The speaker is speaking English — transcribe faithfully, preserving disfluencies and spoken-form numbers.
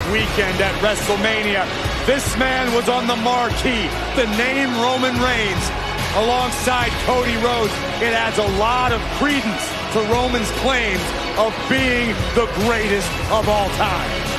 weekend at Wrestlemania. This man was on the marquee. The name Roman Reigns, alongside Cody Rhodes, it adds a lot of credence to Roman's claims of being the greatest of all time.